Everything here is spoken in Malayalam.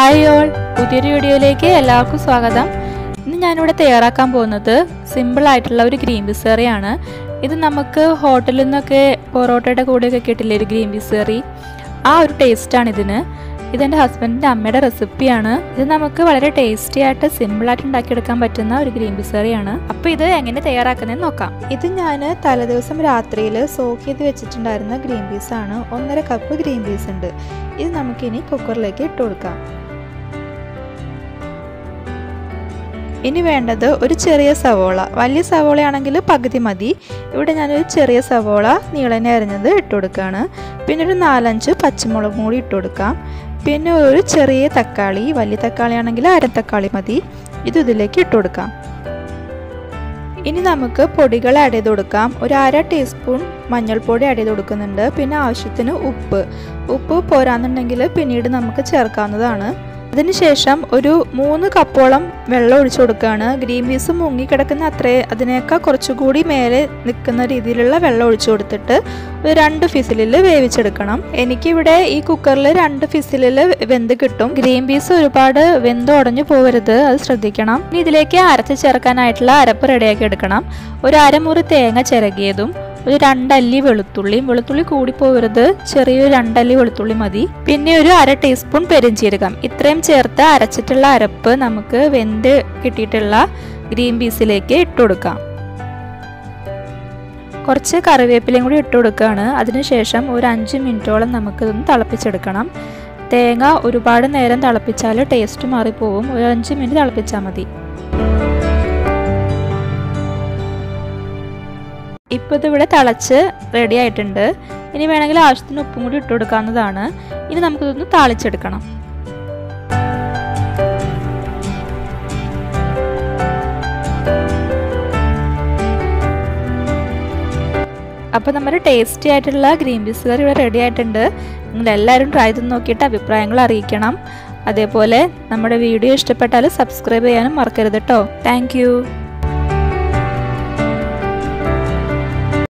ഹായ് ഓൾ, പുതിയൊരു വീഡിയോയിലേക്ക് എല്ലാവർക്കും സ്വാഗതം. ഇന്ന് ഞാനിവിടെ തയ്യാറാക്കാൻ പോകുന്നത് സിമ്പിൾ ആയിട്ടുള്ള ഒരു ഗ്രീൻ പീസ് കറിയാണ്. ഇത് നമുക്ക് ഹോട്ടലിൽ നിന്നൊക്കെ പൊറോട്ടയുടെ കൂടെയൊക്കെ കിട്ടില്ലേ ഒരു ഗ്രീൻ പീസ് കറി, ആ ഒരു ടേസ്റ്റാണ് ഇതിന്. ഇതെൻ്റെ ഹസ്ബൻഡിൻ്റെ അമ്മയുടെ റെസിപ്പിയാണ്. ഇത് നമുക്ക് വളരെ ടേസ്റ്റി ആയിട്ട് സിമ്പിളായിട്ട് ഉണ്ടാക്കിയെടുക്കാൻ പറ്റുന്ന ഒരു ഗ്രീൻ പീസ് കറിയാണ്. അപ്പോൾ ഇത് എങ്ങനെ തയ്യാറാക്കുന്നതെന്ന് നോക്കാം. ഇത് ഞാൻ തലേദിവസം രാത്രിയിൽ സോക്ക് ചെയ്ത് വെച്ചിട്ടുണ്ടായിരുന്ന ഗ്രീൻ പീസാണ്. 1.5 കപ്പ് ഗ്രീൻ പീസ് ഉണ്ട്. ഇത് നമുക്കിനി കുക്കറിലേക്ക് ഇട്ട് കൊടുക്കാം. ഇനി വേണ്ടത് ഒരു ചെറിയ സവോള. വലിയ സവോളയാണെങ്കിൽ പകുതി മതി. ഇവിടെ ഞാനൊരു ചെറിയ സവോള നീളനെ അരിഞ്ഞത് ഇട്ട് കൊടുക്കുകയാണ്. പിന്നെ ഒരു 4-5 പച്ചമുളകും കൂടി ഇട്ട് കൊടുക്കാം. പിന്നെ ഒരു ചെറിയ തക്കാളി, വലിയ തക്കാളി ആണെങ്കിൽ അരത്തക്കാളി മതി. ഇത് ഇതിലേക്ക് ഇട്ട് കൊടുക്കാം. ഇനി നമുക്ക് പൊടികൾ ആഡ് ചെയ്ത് കൊടുക്കാം. ഒരു 1/2 ടീസ്പൂൺ മഞ്ഞൾപ്പൊടി ആഡ് ചെയ്ത് കൊടുക്കുന്നുണ്ട്. പിന്നെ ആവശ്യത്തിന് ഉപ്പ് പോരാന്നുണ്ടെങ്കിൽ പിന്നീട് നമുക്ക് ചേർക്കാവുന്നതാണ്. അതിനുശേഷം ഒരു 3 കപ്പോളം വെള്ളം ഒഴിച്ചു കൊടുക്കുകയാണ്. ഗ്രീൻ പീസ് മുങ്ങിക്കിടക്കുന്ന അതിനേക്കാൾ കുറച്ചുകൂടി മേലെ നിൽക്കുന്ന രീതിയിലുള്ള വെള്ളം ഒഴിച്ചു കൊടുത്തിട്ട് ഒരു 2 ഫിസിലിൽ വേവിച്ചെടുക്കണം. എനിക്കിവിടെ ഈ കുക്കറിൽ 2 ഫിസിലിൽ വെന്ത് കിട്ടും. ഗ്രീൻ പീസ് ഒരുപാട് വെന്ത് ഉടഞ്ഞു പോകരുത്, അത് ശ്രദ്ധിക്കണം. ഇനി ഇതിലേക്ക് അരച്ച് ചേർക്കാനായിട്ടുള്ള അരപ്പ് റെഡിയാക്കി എടുക്കണം. ഒരു 1/2 മുറി തേങ്ങ ചിരകിയതും, ഒരു 2 അല്ലി വെളുത്തുള്ളി കൂടി പോകരുത്, ചെറിയൊരു 2 അല്ലി വെളുത്തുള്ളി മതി. പിന്നെ ഒരു 1/2 ടീസ്പൂൺ പെരുംജീരകം. ഇത്രയും ചേർത്ത് അരച്ചിട്ടുള്ള അരപ്പ് നമുക്ക് വെന്ത് കിട്ടിയിട്ടുള്ള ഗ്രീൻ പീസിലേക്ക് ഇട്ട് കൊടുക്കാം. കുറച്ച് കറിവേപ്പിലയും കൂടി ഇട്ട് കൊടുക്കുകയാണ്. അതിനുശേഷം ഒരു 5 മിനിറ്റോളം നമുക്കിതൊന്ന് തിളപ്പിച്ചെടുക്കണം. തേങ്ങ ഒരുപാട് നേരം തിളപ്പിച്ചാൽ ടേസ്റ്റ് മാറിപ്പോവും. ഒരു 5 മിനിറ്റ് തിളപ്പിച്ചാൽ മതി. ഇപ്പോൾ ഇതിവിടെ തിളച്ച് റെഡി ആയിട്ടുണ്ട്. ഇനി വേണമെങ്കിൽ ആവശ്യത്തിന് ഉപ്പും കൂടി ഇട്ട് കൊടുക്കാവുന്നതാണ്. ഇനി നമുക്കിതൊന്ന് താളിച്ചെടുക്കണം. അപ്പോൾ നമ്മുടെ ടേസ്റ്റി ആയിട്ടുള്ള ഗ്രീൻ പീസ് കറി ഇവിടെ റെഡി ആയിട്ടുണ്ട്. നിങ്ങളെല്ലാവരും ട്രൈ ചെയ്ത് നോക്കിയിട്ട് അഭിപ്രായങ്ങൾ അറിയിക്കണം. അതേപോലെ നമ്മുടെ വീഡിയോ ഇഷ്ടപ്പെട്ടാൽ സബ്സ്ക്രൈബ് ചെയ്യാനും മറക്കരുത് കേട്ടോ. താങ്ക്